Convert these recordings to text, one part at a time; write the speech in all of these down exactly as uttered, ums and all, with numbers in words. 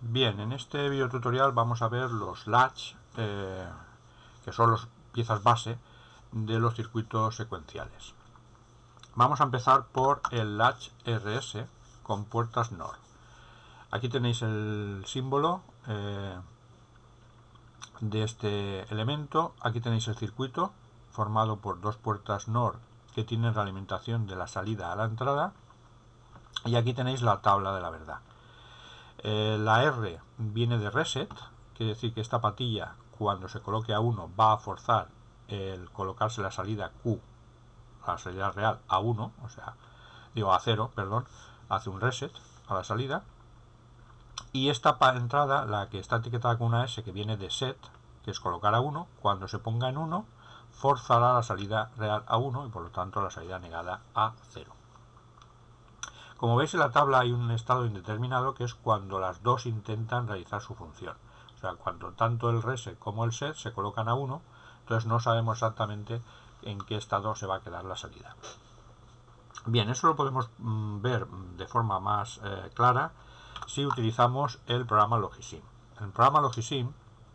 Bien, en este video tutorial vamos a ver los latch, eh, que son las piezas base de los circuitos secuenciales. Vamos a empezar por el latch R S con puertas N O R. Aquí tenéis el símbolo eh, de este elemento. Aquí tenéis el circuito formado por dos puertas N O R que tienen realimentación de la salida a la entrada. Y aquí tenéis la tabla de la verdad. Eh, la R viene de reset, quiere decir que esta patilla, cuando se coloque a uno, va a forzar el colocarse la salida Q, la salida real, a uno, o sea, digo a cero, perdón, hace un reset a la salida. Y esta entrada, la que está etiquetada con una S, que viene de set, que es colocar a uno, cuando se ponga en uno, forzará la salida real a uno y por lo tanto la salida negada a cero. Como veis en la tabla hay un estado indeterminado que es cuando las dos intentan realizar su función. O sea, cuando tanto el reset como el set se colocan a uno, entonces no sabemos exactamente en qué estado se va a quedar la salida. Bien, eso lo podemos mm, ver de forma más eh, clara si utilizamos el programa Logisim. En el programa Logisim,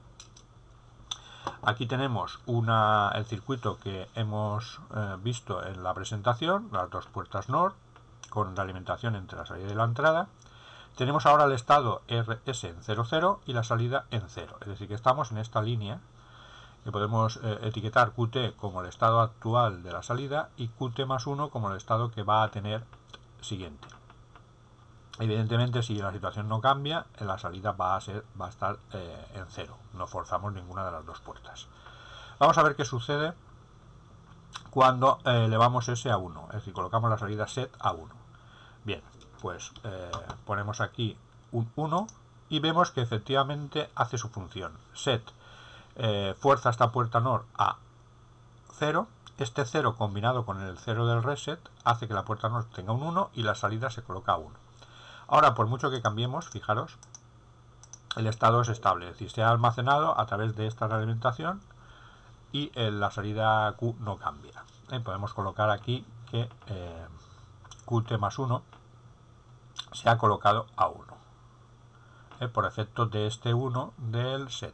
aquí tenemos una, el circuito que hemos eh, visto en la presentación, las dos puertas N O R, con realimentación entre la salida y la entrada. Tenemos ahora el estado R S en cero cero y la salida en cero, es decir que estamos en esta línea que podemos eh, etiquetar Q T como el estado actual de la salida y Q T más uno como el estado que va a tener siguiente. Evidentemente, si la situación no cambia, la salida va a ser va a estar eh, en cero, no forzamos ninguna de las dos puertas. Vamos a ver qué sucede cuando eh, elevamos S a uno, es decir, colocamos la salida set a uno. Bien, pues eh, ponemos aquí un uno y vemos que efectivamente hace su función. Set eh, fuerza esta puerta N O R a cero. Este cero combinado con el cero del reset hace que la puerta N O R tenga un uno y la salida se coloca a uno. Ahora, por mucho que cambiemos, fijaros, el estado es estable, es decir, se ha almacenado a través de esta realimentación y eh, la salida Q no cambia. Eh, podemos colocar aquí que eh, Q T más uno se ha colocado a uno eh, por efecto de este uno del set.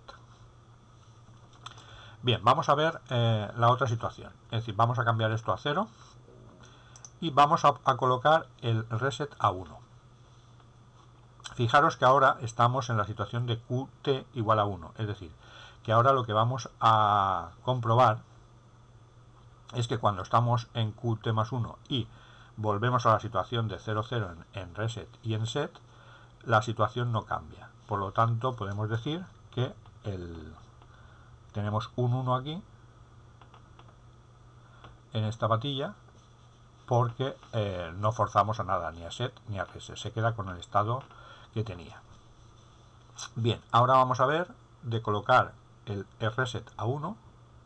Bien, vamos a ver eh, la otra situación, es decir, vamos a cambiar esto a cero y vamos a, a colocar el reset a uno. Fijaros que ahora estamos en la situación de Q T igual a uno, es decir, que ahora lo que vamos a comprobar es que cuando estamos en Q T más uno y volvemos a la situación de cero cero en, en reset y en set, la situación no cambia. Por lo tanto, podemos decir que el, tenemos un uno aquí en esta patilla porque eh, no forzamos a nada, ni a set ni a reset. Se queda con el estado que tenía. Bien, ahora vamos a ver de colocar el reset a uno.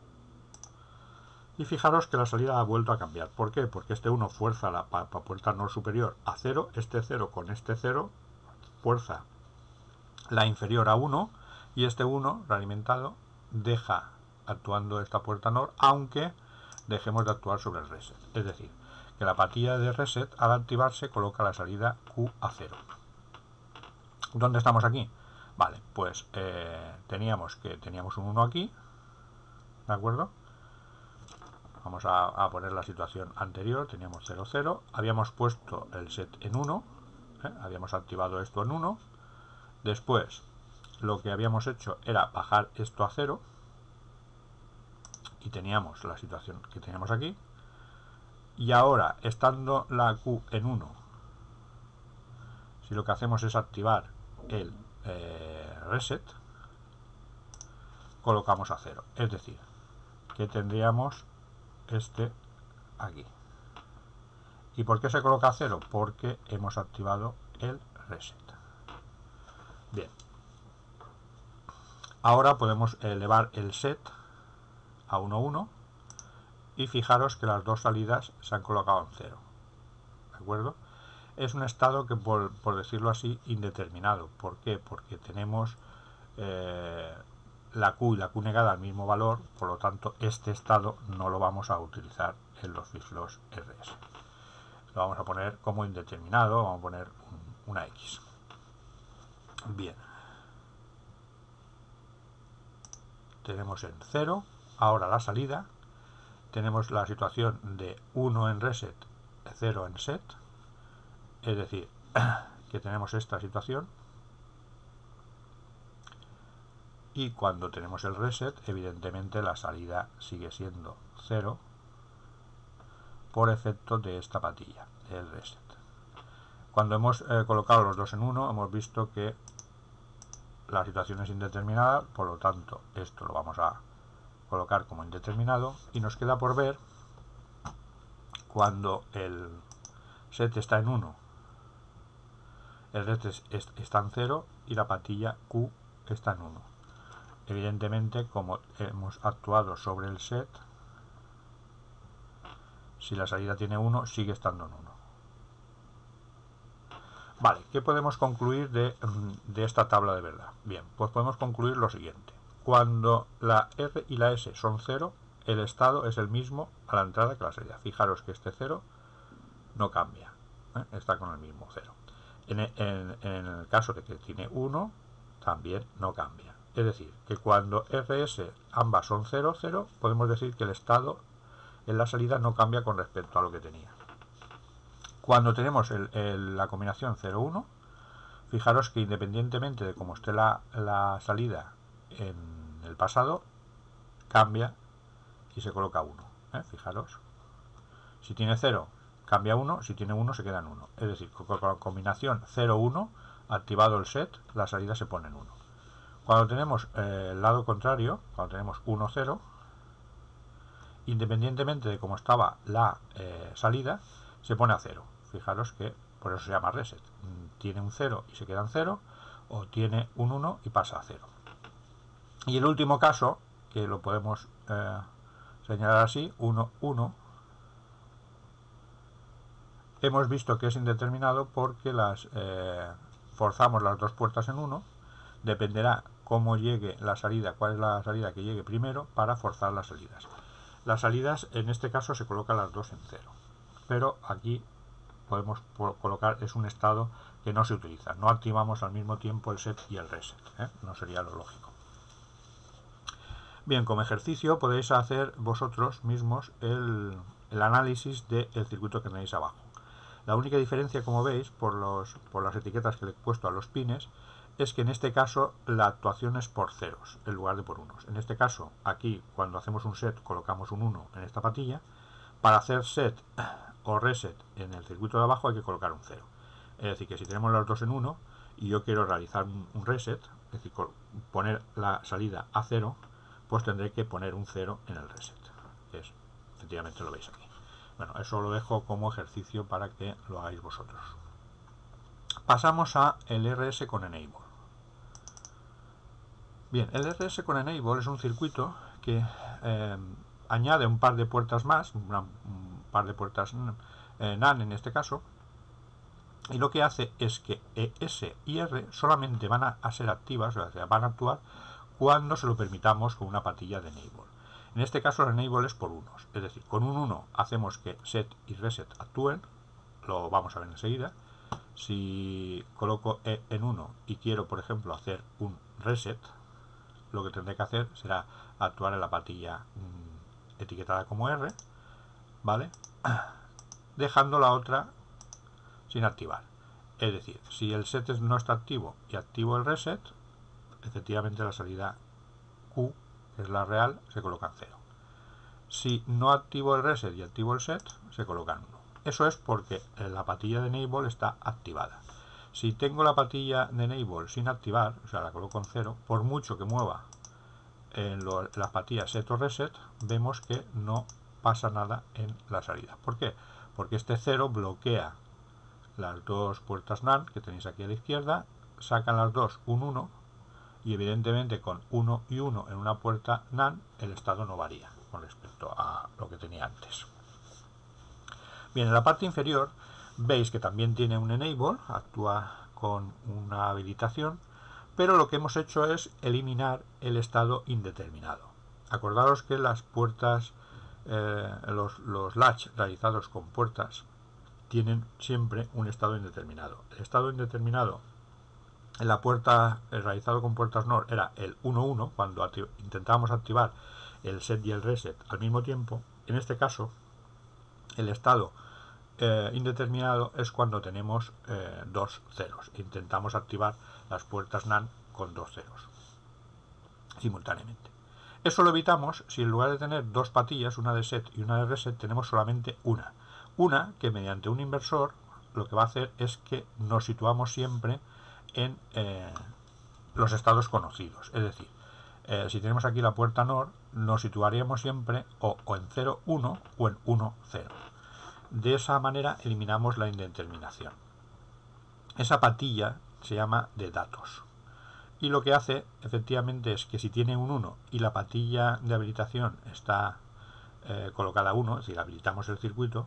Y fijaros que la salida ha vuelto a cambiar. ¿Por qué? Porque este uno fuerza la pa, pa puerta N O R superior a cero, este cero con este cero fuerza la inferior a uno y este uno realimentado deja actuando esta puerta N O R aunque dejemos de actuar sobre el reset. Es decir, que la patilla de reset al activarse coloca la salida Q a cero. ¿Dónde estamos aquí? Vale, pues eh, teníamos que teníamos un uno aquí, ¿de acuerdo? Vamos a, a poner la situación anterior, teníamos cero cero, habíamos puesto el set en uno, ¿eh? Habíamos activado esto en uno, después lo que habíamos hecho era bajar esto a cero y teníamos la situación que teníamos aquí, y ahora estando la Q en uno, si lo que hacemos es activar el eh, reset, colocamos a cero, es decir, que tendríamos este aquí. ¿Y por qué se coloca a cero? Porque hemos activado el reset. Bien. Ahora podemos elevar el set a uno uno y fijaros que las dos salidas se han colocado en cero. ¿De acuerdo? Es un estado que, por, por decirlo así, indeterminado. ¿Por qué? Porque tenemos eh, la Q y la Q negada al mismo valor, por lo tanto este estado no lo vamos a utilizar en los flip-flops R S. Lo vamos a poner como indeterminado, vamos a poner un, una X. Bien, tenemos en cero, ahora la salida, tenemos la situación de uno en reset, cero en set, es decir, que tenemos esta situación, y cuando tenemos el reset, evidentemente la salida sigue siendo cero por efecto de esta patilla, el reset. Cuando hemos eh, colocado los dos en uno, hemos visto que la situación es indeterminada, por lo tanto esto lo vamos a colocar como indeterminado, y nos queda por ver cuando el set está en uno, el reset está en cero y la patilla Q está en uno. Evidentemente, como hemos actuado sobre el set, si la salida tiene uno, sigue estando en uno. Vale, ¿qué podemos concluir de, de esta tabla de verdad? Bien, pues podemos concluir lo siguiente. Cuando la R y la S son cero, el estado es el mismo a la entrada que a la salida. Fijaros que este cero no cambia, ¿eh? Está con el mismo cero. En el, en, en el caso de que tiene uno, también no cambia. Es decir, que cuando R S ambas son cero, cero, podemos decir que el estado en la salida no cambia con respecto a lo que tenía. Cuando tenemos el, el, la combinación cero uno, fijaros que independientemente de cómo esté la, la salida en el pasado, cambia y se coloca uno. ¿eh? Fijaros, si tiene cero, cambia uno, si tiene uno, se queda en uno. Es decir, con la combinación cero uno, activado el set, la salida se pone en uno. Cuando tenemos eh, el lado contrario, cuando tenemos uno cero, independientemente de cómo estaba la eh, salida, se pone a cero. Fijaros que por eso se llama reset. Tiene un cero y se queda en cero, o tiene un uno y pasa a cero. Y el último caso, que lo podemos eh, señalar así, uno uno, hemos visto que es indeterminado porque las eh, forzamos las dos puertas en uno. Dependerá cómo llegue la salida, cuál es la salida que llegue primero para forzar las salidas. Las salidas en este caso se colocan las dos en cero, pero aquí podemos colocar, es un estado que no se utiliza, no activamos al mismo tiempo el set y el reset, ¿eh? No sería lo lógico. Bien, como ejercicio podéis hacer vosotros mismos el, el análisis del circuito que tenéis abajo. La única diferencia, como veis, por, los, por las etiquetas que le he puesto a los pines, es que en este caso la actuación es por ceros en lugar de por unos. En este caso, aquí cuando hacemos un set colocamos un uno en esta patilla. Para hacer set o reset en el circuito de abajo hay que colocar un cero. Es decir, que si tenemos los dos en uno y yo quiero realizar un reset, es decir, poner la salida a cero, pues tendré que poner un cero en el reset, que es, efectivamente lo veis aquí. Bueno, eso lo dejo como ejercicio para que lo hagáis vosotros. Pasamos a el R S con Enable. Bien, el R S con Enable es un circuito que eh, añade un par de puertas más, una, un par de puertas eh, NAND en este caso, y lo que hace es que S y R solamente van a, a ser activas, o sea, van a actuar cuando se lo permitamos con una patilla de Enable. En este caso el Enable es por unos, es decir, con un uno hacemos que set y reset actúen, lo vamos a ver enseguida. Si coloco E en uno y quiero, por ejemplo, hacer un reset, lo que tendré que hacer será actuar en la patilla mmm, etiquetada como R, ¿vale? Dejando la otra sin activar. Es decir, si el set no está activo y activo el reset, efectivamente la salida Q, que es la real, se coloca en cero. Si no activo el reset y activo el set, se coloca en uno. Eso es porque la patilla de Enable está activada. Si tengo la patilla de Enable sin activar, o sea, la coloco en cero, por mucho que mueva en lo, las patillas set o reset, vemos que no pasa nada en la salida. ¿Por qué? Porque este cero bloquea las dos puertas NAND que tenéis aquí a la izquierda, sacan las dos un uno, y evidentemente con uno y uno en una puerta NAND el estado no varía con respecto a lo que tenía antes. Bien, en la parte inferior veis que también tiene un Enable, actúa con una habilitación, pero lo que hemos hecho es eliminar el estado indeterminado. Acordaros que las puertas, eh, los, los latch realizados con puertas tienen siempre un estado indeterminado. El estado indeterminado en la puerta, el realizado con puertas N O R era el uno uno, cuando activ intentábamos activar el set y el reset al mismo tiempo. En este caso, el estado eh, indeterminado es cuando tenemos eh, dos ceros. Intentamos activar las puertas N A N con dos ceros simultáneamente. Eso lo evitamos si en lugar de tener dos patillas, una de set y una de reset, tenemos solamente una. Una que mediante un inversor lo que va a hacer es que nos situamos siempre en eh, los estados conocidos. Es decir, eh, si tenemos aquí la puerta N O R, nos situaríamos siempre o, o en cero uno o en uno cero. De esa manera eliminamos la indeterminación. Esa patilla se llama de datos. Y lo que hace efectivamente es que si tiene un uno y la patilla de habilitación está eh, colocada a uno, es decir, habilitamos el circuito,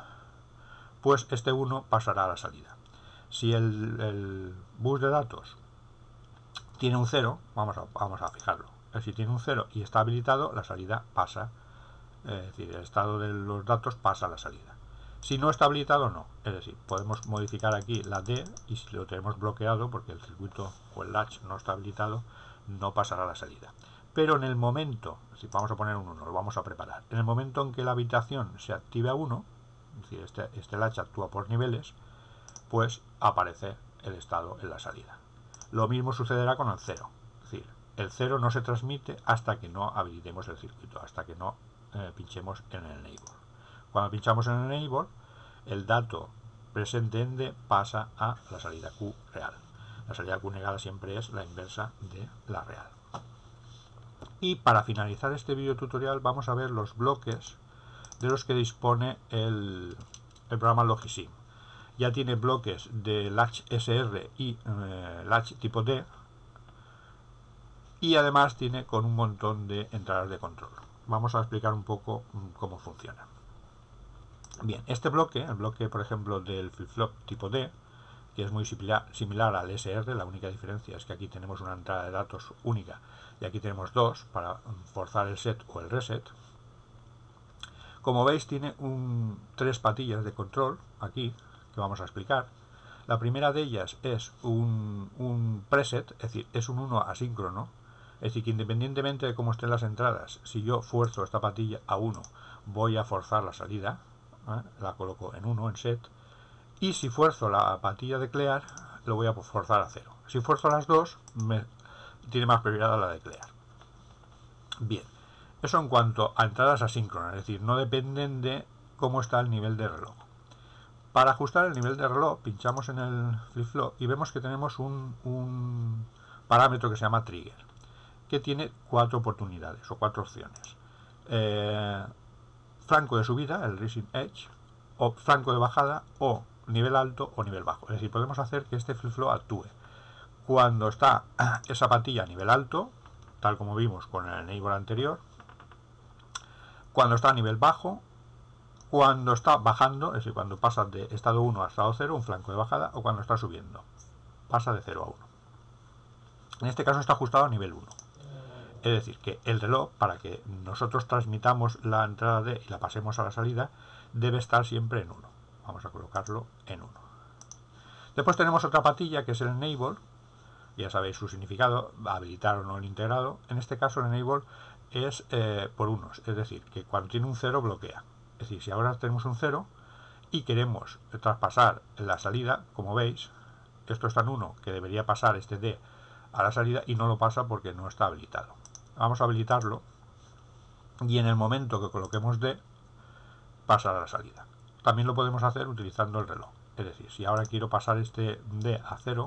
pues este uno pasará a la salida. Si el, el bus de datos tiene un cero, vamos a, vamos a fijarlo. Si tiene un cero y está habilitado, la salida pasa, es decir, el estado de los datos pasa a la salida. Si no está habilitado, no. Es decir, podemos modificar aquí la D y si lo tenemos bloqueado, porque el circuito o el latch no está habilitado, no pasará a la salida. Pero en el momento, si vamos a poner un uno, lo vamos a preparar. En el momento en que la habilitación se active a uno, es decir, este, este latch actúa por niveles, pues aparece el estado en la salida. Lo mismo sucederá con el cero. Es decir, el cero no se transmite hasta que no habilitemos el circuito, hasta que no eh, pinchemos en el enable. Cuando pinchamos en el enable, el dato presente en D pasa a la salida Q real. La salida Q negada siempre es la inversa de la real. Y para finalizar este video tutorial vamos a ver los bloques de los que dispone el, el programa Logisim. Ya tiene bloques de latch S R y eh, latch tipo D, y además tiene con un montón de entradas de control. Vamos a explicar un poco cómo funciona. Bien, este bloque, el bloque por ejemplo del flip-flop tipo D, que es muy similar, similar al S R, la única diferencia es que aquí tenemos una entrada de datos única y aquí tenemos dos para forzar el set o el reset. Como veis tiene un, tres patillas de control aquí que vamos a explicar. La primera de ellas es un, un preset, es decir, es un uno asíncrono, es decir, que independientemente de cómo estén las entradas, si yo fuerzo esta patilla a uno, voy a forzar la salida, ¿eh? La coloco en uno, en set, y si fuerzo la patilla de clear, lo voy a forzar a cero. Si fuerzo las dos, me, tiene más prioridad la de clear. Bien, eso en cuanto a entradas asíncronas, es decir, no dependen de cómo está el nivel de reloj. Para ajustar el nivel de reloj, pinchamos en el flip-flop y vemos que tenemos un, un parámetro que se llama trigger, que tiene cuatro oportunidades o cuatro opciones. Eh, flanco de subida, el rising edge, o flanco de bajada, o nivel alto o nivel bajo. Es decir, podemos hacer que este flip-flop actúe cuando está esa patilla a nivel alto, tal como vimos con el enable anterior, cuando está a nivel bajo, cuando está bajando, es decir, cuando pasa de estado uno a estado cero, un flanco de bajada, o cuando está subiendo, pasa de cero a uno. En este caso está ajustado a nivel uno. Es decir, que el reloj, para que nosotros transmitamos la entrada D y la pasemos a la salida, debe estar siempre en uno. Vamos a colocarlo en uno. Después tenemos otra patilla que es el enable. Ya sabéis su significado, habilitar o no el integrado. En este caso el enable es eh, por unos, es decir, que cuando tiene un cero bloquea. Es decir, si ahora tenemos un cero y queremos traspasar la salida, como veis, esto está en uno, que debería pasar este D a la salida y no lo pasa porque no está habilitado. Vamos a habilitarlo y en el momento que coloquemos D, pasa a la salida. También lo podemos hacer utilizando el reloj. Es decir, si ahora quiero pasar este D a cero,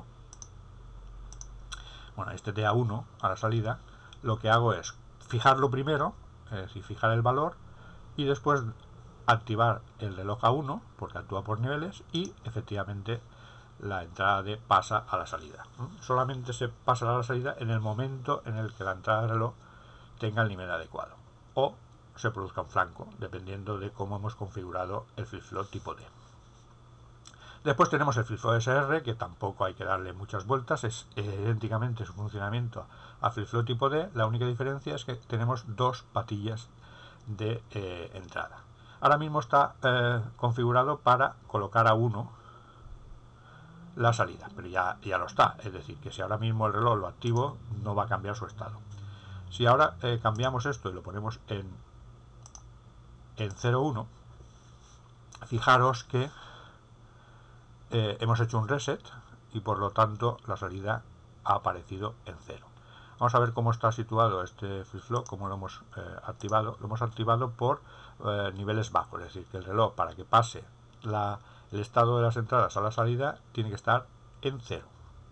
bueno, este D a uno a la salida, lo que hago es fijarlo primero, es decir, fijar el valor y después activar el reloj a uno porque actúa por niveles y efectivamente la entrada D pasa a la salida. Solamente se pasa a la salida en el momento en el que la entrada de reloj tenga el nivel adecuado o se produzca un flanco, dependiendo de cómo hemos configurado el flip-flop tipo D. Después tenemos el flip-flop S R, que tampoco hay que darle muchas vueltas, es idénticamente su funcionamiento a flip-flop tipo D. La única diferencia es que tenemos dos patillas de eh, entrada. Ahora mismo está eh, configurado para colocar a uno la salida, pero ya, ya lo está, es decir, que si ahora mismo el reloj lo activo, no va a cambiar su estado. Si ahora eh, cambiamos esto y lo ponemos en, en cero uno, fijaros que eh, hemos hecho un reset y por lo tanto la salida ha aparecido en cero. Vamos a ver cómo está situado este flip-flop, cómo lo hemos eh, activado. Lo hemos activado por eh, niveles bajos, es decir, que el reloj, para que pase la, el estado de las entradas a la salida, tiene que estar en cero.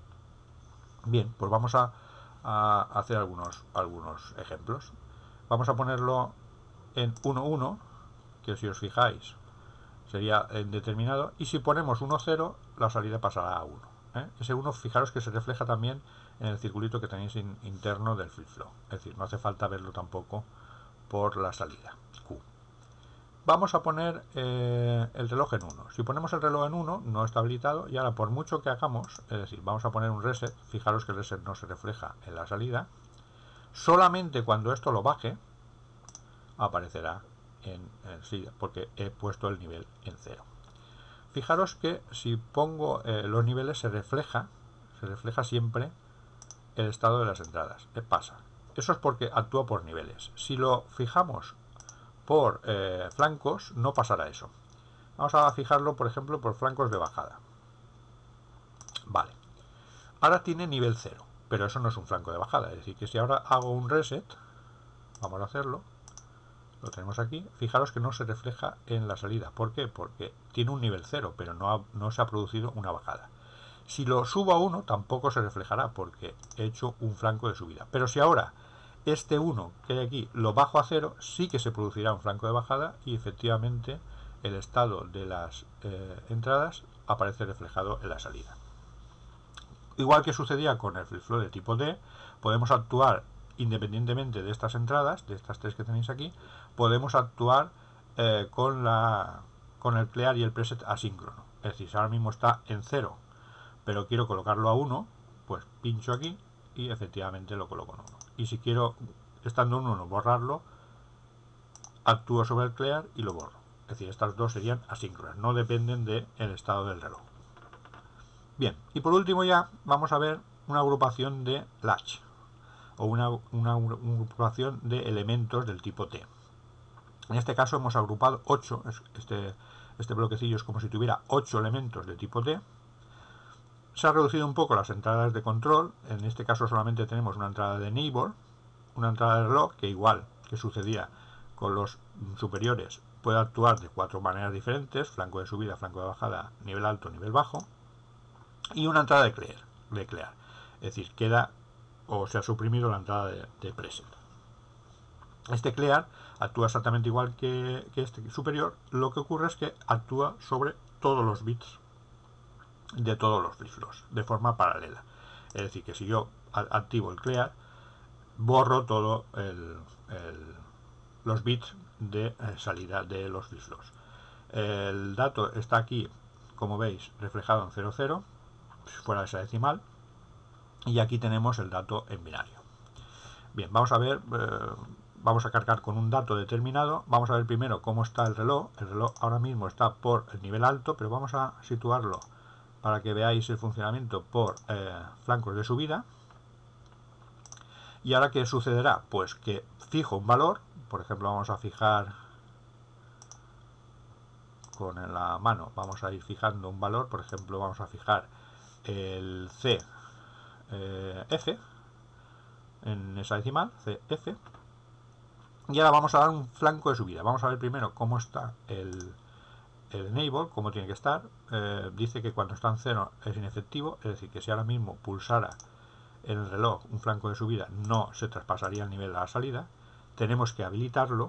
Bien, pues vamos a, a hacer algunos, algunos ejemplos. Vamos a ponerlo en uno uno, que si os fijáis sería en determinado, y si ponemos uno cero, la salida pasará a uno. ¿eh? Ese uno, fijaros que se refleja también en el circulito que tenéis in, interno del flip-flop, es decir, no hace falta verlo tampoco por la salida Q. Vamos a poner eh, el reloj en uno. Si ponemos el reloj en uno, no está habilitado, y ahora por mucho que hagamos, es decir, vamos a poner un reset, fijaros que el reset no se refleja en la salida, solamente cuando esto lo baje, aparecerá en, en sí, porque he puesto el nivel en cero. Fijaros que si pongo eh, los niveles, se refleja, se refleja siempre el estado de las entradas. ¿Qué pasa? Eso es porque actúa por niveles. Si lo fijamos por eh, flancos, no pasará eso. Vamos a fijarlo, por ejemplo, por flancos de bajada. Vale. Ahora tiene nivel cero, pero eso no es un flanco de bajada. Es decir, que si ahora hago un reset, vamos a hacerlo, lo tenemos aquí, fijaros que no se refleja en la salida. ¿Por qué? Porque tiene un nivel cero, pero no, ha, no se ha producido una bajada. Si lo subo a uno, tampoco se reflejará, porque he hecho un flanco de subida. Pero si ahora este uno que hay aquí lo bajo a cero, sí que se producirá un flanco de bajada y efectivamente el estado de las eh, entradas aparece reflejado en la salida. Igual que sucedía con el flip-flop de tipo D, podemos actuar independientemente de estas entradas, de estas tres que tenéis aquí, podemos actuar eh, con, la, con el clear y el preset asíncrono. Es decir, si ahora mismo está en cero, pero quiero colocarlo a uno, pues pincho aquí y efectivamente lo coloco en uno. Y si quiero, estando en uno, borrarlo, actúo sobre el clear y lo borro. Es decir, estas dos serían asíncronas, no dependen del estado del reloj. Bien, y por último ya vamos a ver una agrupación de latch, o una, una, una agrupación de elementos del tipo T. En este caso hemos agrupado ocho, este, este bloquecillo es como si tuviera ocho elementos de tipo T. Se ha reducido un poco las entradas de control, en este caso solamente tenemos una entrada de neighbor, una entrada de reloj, que igual que sucedía con los superiores, puede actuar de cuatro maneras diferentes: flanco de subida, flanco de bajada, nivel alto, nivel bajo, y una entrada de clear, de clear. Es decir, queda o se ha suprimido la entrada de, de preset. Este clear actúa exactamente igual que, que este superior, lo que ocurre es que actúa sobre todos los bits de todos los flip-flops de forma paralela. Es decir, que si yo activo el clear, borro todo el, el, los bits de salida de los flip-flops. El dato está aquí, como veis, reflejado en cero cero, fuera de esa decimal, y aquí tenemos el dato en binario. Bien, vamos a ver, eh, vamos a cargar con un dato determinado. Vamos a ver primero cómo está el reloj. El reloj ahora mismo está por el nivel alto, pero vamos a situarlo para que veáis el funcionamiento por eh, flancos de subida. Y ahora, ¿qué sucederá? Pues que fijo un valor, por ejemplo, vamos a fijar con la mano, vamos a ir fijando un valor, por ejemplo, vamos a fijar el C eh, F en esa decimal, C F, y ahora vamos a dar un flanco de subida. Vamos a ver primero cómo está el, el enable, cómo tiene que estar. Eh, dice que cuando está en cero es inefectivo, es decir, que si ahora mismo pulsara en el reloj un flanco de subida, no se traspasaría el nivel a la salida. Tenemos que habilitarlo,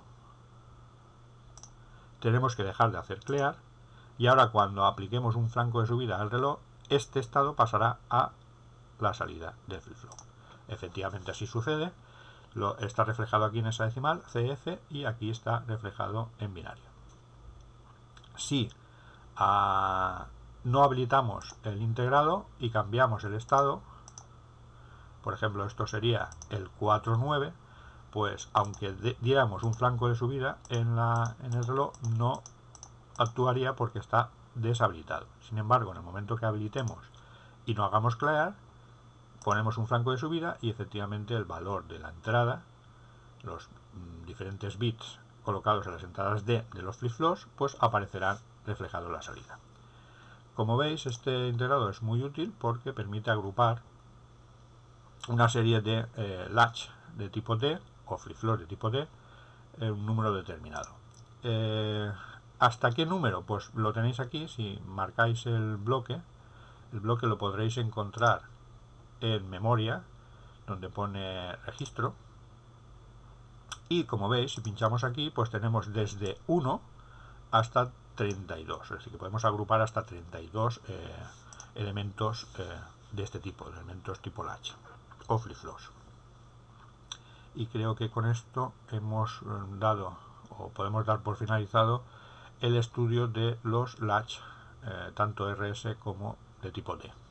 tenemos que dejar de hacer clear, y ahora cuando apliquemos un flanco de subida al reloj, este estado pasará a la salida del flip-flop. Efectivamente así sucede, lo está reflejado aquí en esa decimal, C F, y aquí está reflejado en binario. Si a, no habilitamos el integrado y cambiamos el estado, por ejemplo esto sería el cuatro nueve, pues aunque de, diéramos un flanco de subida en, la, en el reloj, no actuaría porque está deshabilitado. Sin embargo, en el momento que habilitemos y no hagamos clear, ponemos un flanco de subida y efectivamente el valor de la entrada, los mm, diferentes bits colocados en las entradas D de los flip-flops, pues aparecerán reflejado en la salida. Como veis, este integrador es muy útil porque permite agrupar una serie de eh, latch de tipo D o flip-flops de tipo D en un número determinado. Eh, ¿Hasta qué número? Pues lo tenéis aquí. Si marcáis el bloque, el bloque lo podréis encontrar en memoria, donde pone registro. Y como veis, si pinchamos aquí, pues tenemos desde uno hasta treinta y dos. Es decir, que podemos agrupar hasta treinta y dos eh, elementos eh, de este tipo, de elementos tipo latch o flip-flops. Y creo que con esto hemos dado, o podemos dar por finalizado, el estudio de los latch, eh, tanto R S como de tipo D.